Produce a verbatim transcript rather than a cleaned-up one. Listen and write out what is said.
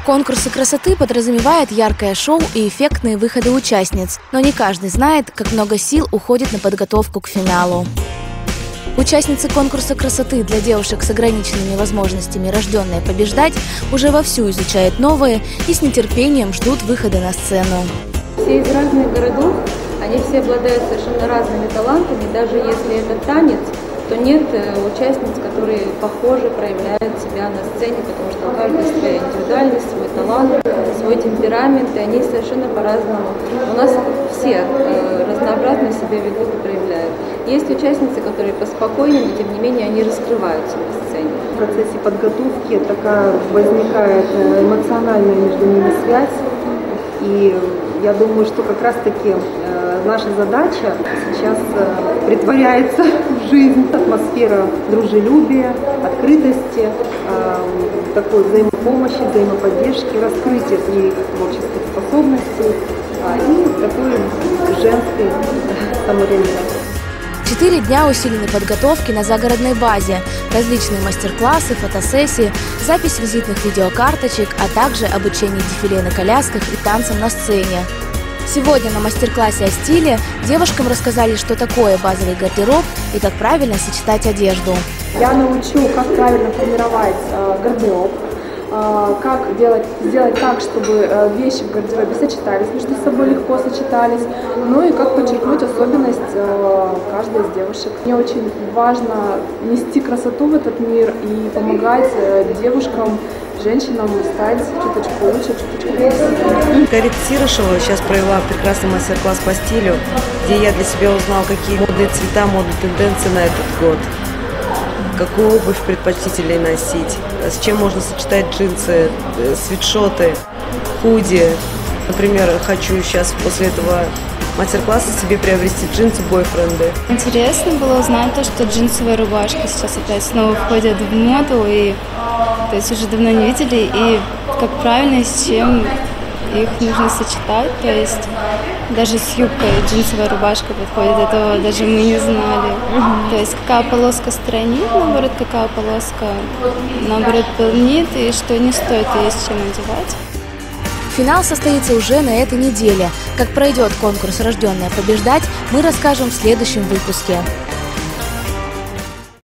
Конкурсы красоты подразумевают яркое шоу и эффектные выходы участниц, но не каждый знает, как много сил уходит на подготовку к финалу. Участницы конкурса красоты для девушек с ограниченными возможностями, рожденные побеждать, уже вовсю изучают новые и с нетерпением ждут выхода на сцену. Все из разных городов, они все обладают совершенно разными талантами, даже если это танец, то нет участниц, которые похоже проявляют себя на сцене, потому что у каждой своя индивидуальность, свой талант, свой темперамент, и они совершенно по-разному. У нас все разнообразно себя ведут и проявляют. Есть участницы, которые поспокойнее, но тем не менее они раскрываются на сцене. В процессе подготовки такая возникает эмоциональная между ними связь, и я думаю, что как раз-таки наша задача сейчас претворяется в жизнь. Атмосфера дружелюбия, открытости, такой взаимопомощи, взаимоподдержки, раскрытия своих творческих способностей и такой женской самореализации. Четыре дня усиленной подготовки на загородной базе, различные мастер-классы, фотосессии, запись визитных видеокарточек, а также обучение дефиле на колясках и танцам на сцене. Сегодня на мастер-классе о стиле девушкам рассказали, что такое базовый гардероб и как правильно сочетать одежду. Я научу, как правильно формировать э, гардероб, э, как делать, сделать так, чтобы э, вещи в гардеробе сочетались между собой, легко сочетались, ну и как подчеркнуть особенность э, каждой из девушек. Мне очень важно нести красоту в этот мир и помогать э, девушкам, женщинам стать чуточку лучше, чуточку красивее. Карита Сирошева сейчас провела прекрасный мастер-класс по стилю, где я для себя узнала, какие модные цвета, модные тенденции на этот год, какую обувь предпочтительнее носить, с чем можно сочетать джинсы, свитшоты, худи. Например, хочу сейчас после этого мастер-класса себе приобрести джинсы-бойфренды. Интересно было узнать то, что джинсовая рубашка сейчас опять снова входит в моду, и то есть уже давно не видели, и как правильно и с чем их нужно сочетать, то есть даже с юбкой джинсовая рубашка подходит, этого даже мы не знали. Mm-hmm. То есть какая полоска странит, наоборот, какая полоска наоборот полнит, и что не стоит ее с чем одевать. Финал состоится уже на этой неделе. Как пройдет конкурс «Рожденная побеждать», мы расскажем в следующем выпуске.